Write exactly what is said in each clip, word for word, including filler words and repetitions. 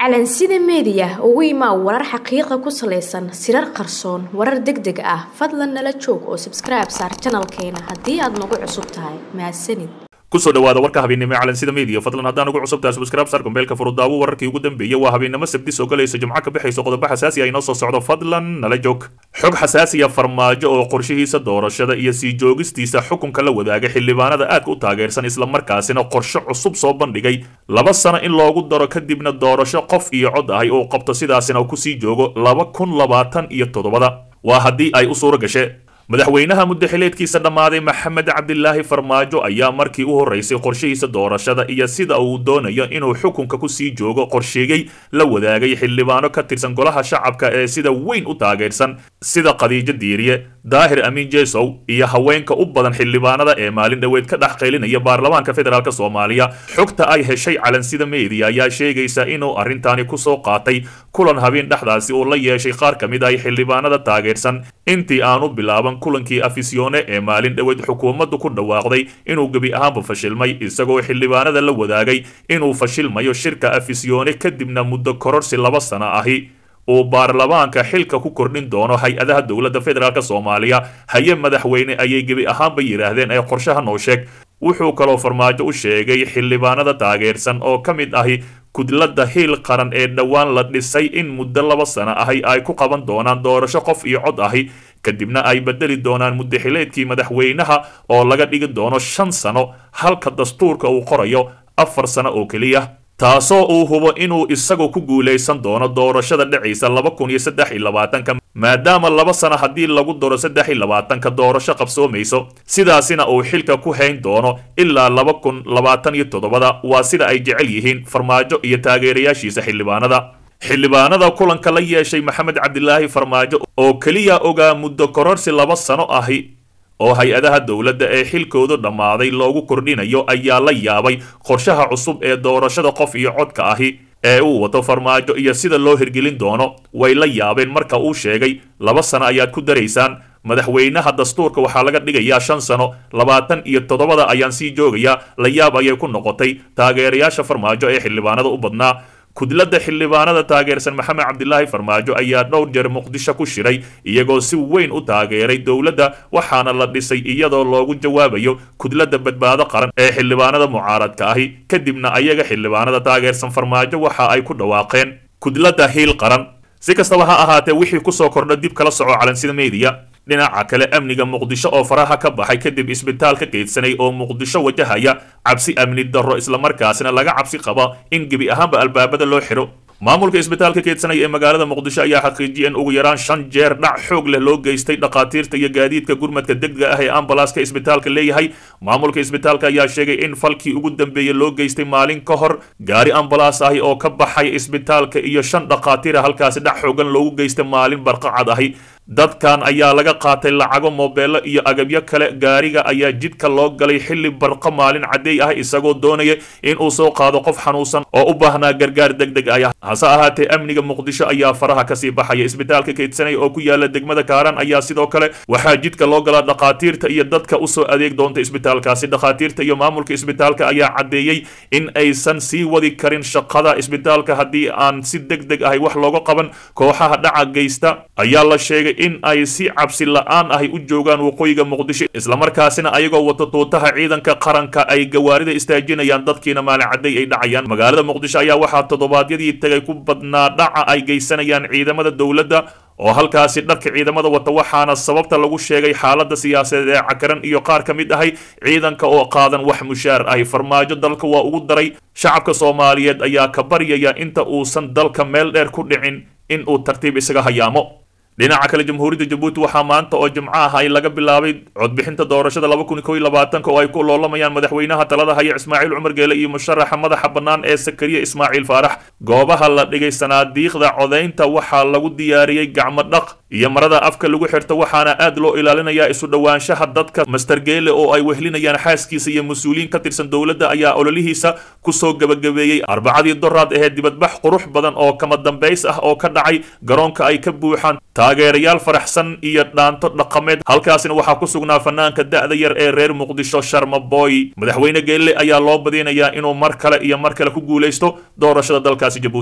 calansida media ugu imaa warar xaqiiqo ku saleysan sirar qarsoon warar degdeg ah fadlan nala joog oo subscribe saar channelkeena haddii aad nagu cusub tahay mahadsanid kusoo dhawaada warka habeenimo calansida media fadlan haddaan ugu cusub tahay subscribe saar kumbeelka furudaawo wararkii ugu dambeeyay waa habeenimo sabti soo galayso jumco ka bixayso qodobo xasaasi ah inoo soo socdo fadlan nala joog xog xasaasi ah farmaajo oo qorshihiisa doorashada iyo sii joogistiisa xukunka la wadaaga xildhibaanada aadka u taageersan isla markaasina qorshe cusub soo bandhigay laba sano in loogu daro kadibna doorasho qof iyo cod ahay oo qabto sidaasina uu ku sii joogo laba kun labaatan iyo todobada waa haddii ay u suura gashe madaxweynaha muddaxileedkiisa dhammaaday maxamed cabdilaahi farmaajo ayaa markii u horeysay qorshihiisa doorashada iyo sida uu doonayo inuu xukunka ku sii joogo qorsheeyey la wadaagay xildhibaano ka tirsan golaha shacabka ee sida weyn u taageersan sida khadiijo diiriye daahir amiin jeesow iyo haweenka u badan xildhibaanada ee maalin dhoweed ka dhex qaylinaya baarlamaanka federaalk soomaaliya xogta ay heshay calansida media ayaa sheegaysa inuu arrintaani kusoo qaatay kulan habeen dhexdaasi uu la yeeshay qaar ka mid ah xildhibaanada taageersan intii aanu bilaaban kulankii afisyoone ee maalin dhoweed xukuumaddu ku dhawaaqday inuu gebi ahaanba fashilmay isagoo xildhibaanada la wadaagay inuu fashilmayo shirka afisyoone kadibna muddo kororsi laba sano ahi uu baarlamaanka xilka ku kordhin doono hay-adaha dowladda federaalk soomaaliya haye madaxweyne ayay gebi ahaanba yidhaahdeen ee qorshaha noo sheeg wuxuu kaloo farmaajo u sheegay xildhibaanada taageersan oo ka mid ahi kudladda hiil qaran ee dhowaan la dhisay in muddo laba sano ahi ay ku qaban doonaan doorasho qof iyo cod ahi kadibna ay bedeli doonaan muddaxileedkii madaxweynaha oo laga dhigi doono shan sano halka dastuurka uu qorayo afar sano oo keliya taasoo uu hubo inuu isagu ku guulaysan doono doorashada dhacaysa laba kun iyo saddex iyo labaatanka maadaama laba sano haddii lagu daro saddex iyo labaatanka doorasho qabsoomayso sidaasina uu xilka ku hayn doono ilaa laba kun labaatan iyo toddobada waa sida ay jecel yihiin farmaajo iyo taageerayaashiisa xildhibaanada xildhibaanada kulanka la yeeshay maxamed cabdilaahi farmaajo oo keliya ogaa muddo kororsi laba sano ahi oo hay-adaha dowladda ee xilkoodu dhammaaday loogu kordhinayo ayaa la yaabay qorshaha cusub ee doorashada qof iyo codka ahi ee uu wato farmaajo iyo sida loo hirgelin doono way la yaabeen marka uu sheegay laba sano ayaad ku daraysaan madaxweynaha dastuurka waxaa laga dhigayaa shan sano labaatan iyo toddobada ayaan sii joogayaa la yaab ayay ku noqotay taageerayaasha farmaajo ee xildhibaanada u badnaa kudladda xildhibaanada taageersan maxamed cabdilaahi farmaajo ayaa dhowr jeer muqdisho ku shiray iyagoo si weyn u taageeray dowladda waxaana la dhisay iyadoo loogu jawaabayo kudladda badbaado qaran ee xildhibaanada mucaaradka ahi kadibna ayaga xildhibaanada taageersan farmaajo waxa ay ku dhawaaqeen kudladda hiil qaran si kastaba ha ahaatee wixii kusoo kordha dib kala soco calansida media dhinaca kale amniga muqdisho oo faraha ka baxay kadib isbitaal ka keydsanay oo muqdisho wajahaya cabsi amni darro islamarkaasina laga cabsi qaba in gebi ahaanba albaabada loo xiro maamulka isbitaalka keydsanay ee magaalada muqdisho ayaa xaqiijiyay in ugu yaraan shan jeer dhac xoog leh loo geystay dhakhaatiirta iyo gaadiidka gurmadka degdega ah ee ambalaaska isbitaalka leeyahay maamulka isbitaalka ayaa sheegay in falkii ugu dambeeyey loo geystay maalin ka hor gaari ambalaas ahi oo ka baxay isbitaalka iyo shan dhakhaatiira halkaasi dhac xoogan loogu geystay maalin barqacad ahi dadkan ayaa laga qaatay lacago moobeelo iyo agabyo kale gaariga ayaa jidka loo galay xilli barqo maalin caddeey ah isagoo doonaya in uu soo qaado qof xanuunsan oo u baahnaa gargaar degdeg ah hase ahaatee amniga muqdisho ayaa faraha kasii baxaya isbitaalka keydsanay oo ku yaala degmada kaaran ayaa sidoo kale waxaa jidka loo galaa dhakhaatiirta iyo dadka usoo adeeg doonta isbitaalkaasi dhakhaatiirta iyo maamulka isbitaalka ayaa caddeeyey in aysan sii wadi karin shaqada isbitaalka haddii aan si degdeg ahi wax looga qaban kooxaha dhaca geysta ayaa la sheegay in ay si cabsi la-aan ahi u joogaan waqooyiga muqdisho islamarkaasina ayagoo wato tuutaha ciidanka qaranka ay gawaarida istaajinayaan dadkiina maalin cadday ay dhacayaan magaalada muqdisho ayaa waxaa toddobaadyadii tagay ku badnaa dhaca ay geysanayaan ciidamada dowladda oo halkaasi dharka ciidamada wata waxaana sababta lagu sheegay xaaladda siyaasadeed ee cakaran iyo qaar ka mid ahay ciidanka oo qaadan wax mushaar ahi farmaajo dalka waa ugu daray shacabka soomaaliyeed ayaa ka baryaya inta uusan dalka meel dheer ku dhicin in uu tartiib isaga hayaamo dhinaca kale jamhuuriyadda jabuuti waxaa maanta oo jimco ah ay laga bilaabay codbixinta doorashada laba kun kow iyo labaatanka oo ay ku loolamayaan madaxweynaha talada haya ismaaciil cumar geele iyo musharaxa madaxa bannaan ee sakariya ismaaciil faarax goobaha la dhigay sanaadiiqda codaynta waxaa lagu diyaariyey gacmo dhaq iyo marada afka lagu xirto waxaana aad loo ilaalinayaa isu dhowaanshaha dadka master geele oo ay wehlinayaan xaaskiisa iyo mas-uuliyiin ka tirsan dowladda ayaa ololihiisa kusoo gabagabeeyey arbacadii doraad aheed dibadbax qurux badan oo kama dambays ah oo ka dhacay garoonka ay ka buuxaan taageerayaal faraxsan iyo dhaanto dhaqameed halkaasina waxaa ku sugnaa fanaanka da'da yar ee reer muqdisho sharma boy madaxweyne geelle ayaa loo badinayaa inuu mar kale iyo mar kale ku guuleysto doorashada dalkaasi jabuuti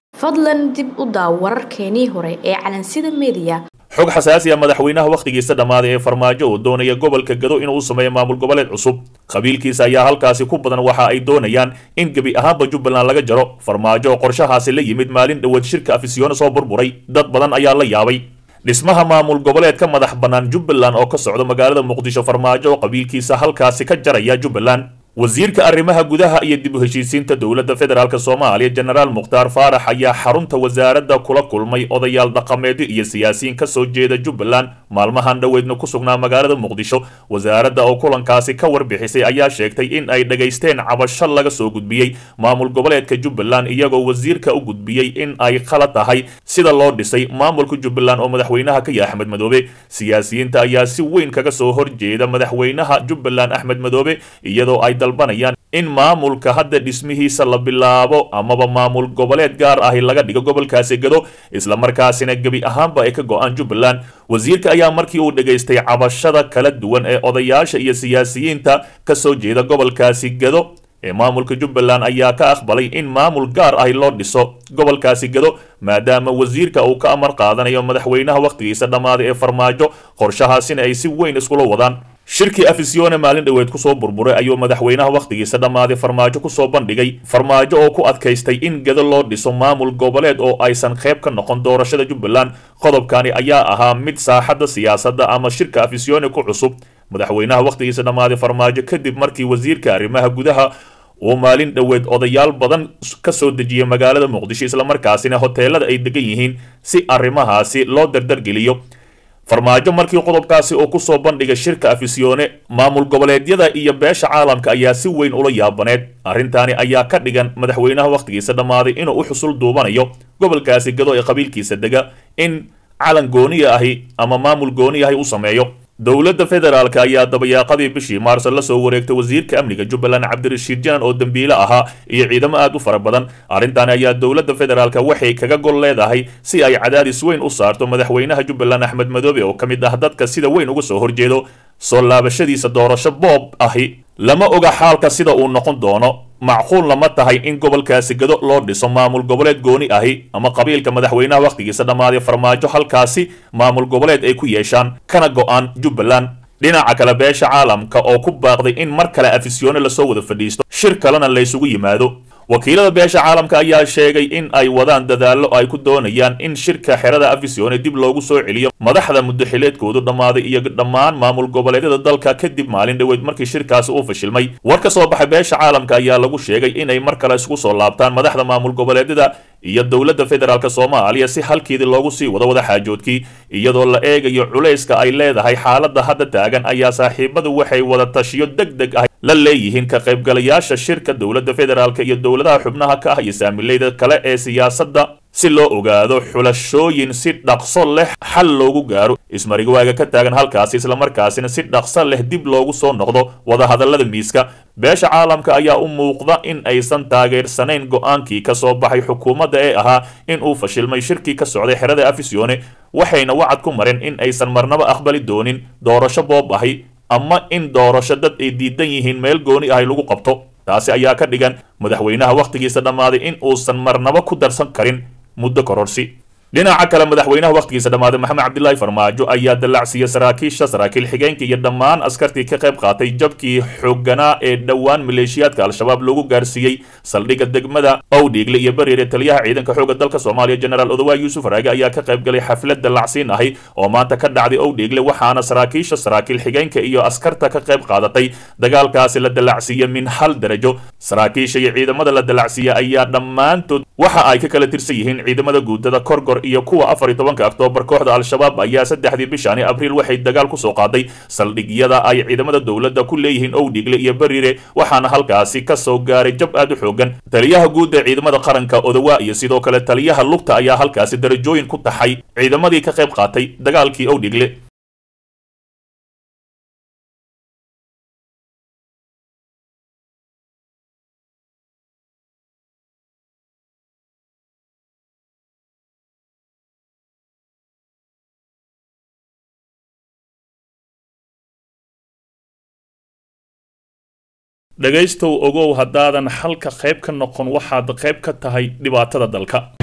fadlan dib u daaw wararkeenii hore ee calansida media. xog xasaasi ah madaxweynaha waqtigiisa dhamaaday ee farmaajo oo doonaya gobolka Gado inuu sameeyo maamul goboleed cusub qabiilkiisa ayaa halkaasi ku badan waxa ay doonayaan in gabi ahaanba Jubbaland laga jaro farmaajo qorshahaasi la yimid maalin dhawaad shirka afisyoona soo burburay dad badan ayaa la yaabay dhismaha maamul goboleedka madax banaan Jubbaland oo ka socdo magaalada Muqdisho farmaajo qabiilkiisa halkaasi ka jaraya Jubbaland wasiirka arrimaha gudaha iyo dib u heshiisiinta dowladda federaalka Soomaaliya General Mukhtar Faarax ayaa xarunta wasaaradda kula kulmay odayaal dhaqameed iyo siyaasiyiin ka soo jeeda Jubbaland maalmahan dhaweedna ku sugnaa magaalada Muqdisho wasaaradda oo kulankaasi ka warbixisay ayaa sheegtay in ay dhageysteen cabasho laga soo gudbiyay maamul goboleedka Jubbaland iyagoo wasiirka u gudbiyay in ay khalad tahay sida loo dhisay maamulka Jubbaland oo madaxweynaha ka yahay Axmed Madoobe siyaasiyiinta ayaa si weyn kaga soo horjeeda madaxweynaha Jubbaland Axmed Madoobe iyadoo ay dalbanayaan in maamulka hadda dhismihiisa la bilaabo amaba maamul goboleed gaar ah laga dhigo gobolkaasi Gado isla markaasina gabi ahaanba ay ka go'aan Jubbaland wasiirka ayaa markii uu dhageystay cabashada kala duwan ee odayaasha iyo siyaasiyiinta ka soo jeeda gobolkaasi Gado ee maamulka Jubbaland ayaa ka aqbalay in maamul gaar ah loo dhiso gobolkaasi Gado maadaama wasiirka uu ka amar qaadanayo madaxweynaha waqtigiisa dhamaaday ee farmaajo qorshahaasina ay si weyn isku wadaan shirkii afisyoona maalin dhaweed ku soo burburay ayuu madaxweynaha waqtigiisa dhamaaday farmaajo ku soo bandhigay farmaajo oo ku adkaystay in Gado loo dhiso maamul goboleed oo aysan qayb ka noqon doorashada Jubbaland qodobkani ayaa ahaa mid saaxadda siyaasadda ama shirka afisyoona ku cusub madaxweynaha waqtigiisa dhamaaday farmaajo kadib markii wasiirka arrimaha gudaha oo maalin dhaweed odayaal badan ka soo dejiyay magaalada Muqdisho isla markaasina hoteelada ay degan yihiin si arrimahaasi loo dardar geliyo farmaajo markii qodobkaasi oo ku soo bandhigay shirka afisyoone maamul goboleedyada iyo beesha caalamka ayaa si weyn ula yaabaneed arrintaani ayaa ka dhigan madaxweynaha waqtigiisa dhamaaday inuu u xusul duubanayo gobolkaasi Gado ee qabiilkiisa dega in calan gooni ahi ama maamul gooni ahi u sameeyo dowladda federaalka ayaa dabayaaqadii bishii Maarso la soo wareegtay wasiirka amniga Jubbaland Cabdirashiid Janan oo dambiile ahaa iyo ciidamo aad u fara badan arrintan ayaa dowladda federaalka waxay kaga gol leedahay si ay cadaadis weyn u saarto madaxweynaha Jubbaland Axmed Madoobe oo kamid ah dadka sida weyn uga soo horjeedo soo laabashadiisa doorasho boob ahi lama oga xaalka sida uu noqon doono macquul lama tahay in gobolkaasi Gado loo dhiso maamul goboleed gooni ahi ama qabiilka madaxweynaha waqtigiisa dhamaaday farmaajo halkaasi maamul goboleed ay ku yeeshaan kana go'aan Jubbaland dhinaca kale beesha caalamka oo ku baaqday in mar kale afisyoone la soo wada fadhiisto shir kalena la isugu yimaado wakiilada beesha caalamka ayaa sheegay in ay wadaan dadaallo ay ku doonayaan in shirka xerada afisyoone dib loogu soo celiyo madaxda muddaxileedkoodu dhamaaday iyo dhammaan maamul goboleedyada dalka kadib maalin dhaweed markii shirkaasi uu fashilmay war ka soo baxay beesha caalamka ayaa lagu sheegay inay mar kale isku soo laabtaan madaxda maamul goboleedyada iyo dowladda federaalka Soomaaliya si halkeedii loogu sii wada wada xaajoodkii iyadoo la eegayo culayska ay leedahay xaaladda hadda taagan ayaa saaxiibadu waxay wada tashiyo degdeg ah la leeyihiin ka qaybgalayaasha shirka dowladda federaalka iyo dowladaha xubnaha ka ah iyo saamilayda kale ee siyaasadda si loo ogaado xulashooyin si dhaqso leh xal loogu gaaro ismarigwaaga ka taagan halkaasi isla markaasina si dhaqso leh dib loogu soo noqdo wada hadallada miiska beesha caalamka ayaa u muuqda in aysan taageersanayn go'aankii ka soo baxay xukuumadda ee ahaa in uu fashilmay shirkii ka socday xerada afisyoone waxayna wacad ku mareen in aysan marnaba aqbali doonin doorasho boob ahi ama in doorasho dad ay diidan yihiin meel gooni ahi lagu qabto taasi ayaa ka dhigan madaxweynaha waqtigiisa dhamaaday in uusan marnaba ku darsan karin muddo kororsi dhinaca kale madaxweynaha waqtigiisa dhamaaday Maxamed Cabdullaahi Farmaajo ayaa dalacsiyay saraakiisha saraakiil xigeenka iyo dhammaan askartii ka qayb qaatay jabkii xoogganaa ee dhawaan maleeshiyaadka al-shabaab lagu gaarsiiyay saldhigga degmada Owdhiigle iyo Bariire taliyaha ciidanka xoogga dalka Soomaaliya General Odawa Yuusuf Raage ayaa ka qayb galay xaflad dalacsiin ahi oo maanta ka dhacday Owdhiigle waxaana saraakiisha saraakiil xigeenka iyo askarta ka qayb qaadatay dagaalkaasi la dalacsiyay min hal darajo saraakiisha iyo ciidamada la dalacsiyay ayaa dhammaantood waxa ay ka kala tirsan yihiin ciidamada guudada Korgor iyo kuwa afar iyo tobanka Oktoobar kooxda al-shabaab ayaa saddexdii bishani Abriil waxay dagaal ku soo qaaday saldhigyada ay ciidamada dawladda ku leeyihiin Owdhiigle iyo Bariire waxaana halkaasi ka soo gaaray jab aad u xoogan taliyaha guud ee ciidamada qaranka Odawa iyo sidoo kale taliyaha lugta ayaa halkaasi darajooyin ku taxay ciidamadii ka qayb qaatay dagaalkii Owdhiigle dhagaystow ogow haddaadan halka qayb ka noqon waxaad qayb ka tahay dhibaatada dalka.